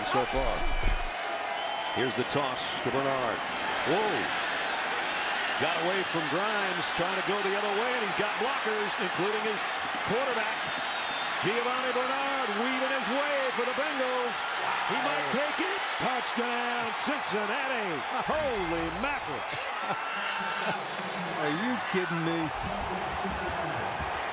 so far. Here's the toss to Bernard. Whoa. Got away from Grimes, trying to go the other way, and he's got blockers, including his quarterback. Giovanni Bernard weaving his way for the Bengals. He might take it. Touchdown, Cincinnati. Holy mackerel. Are you kidding me?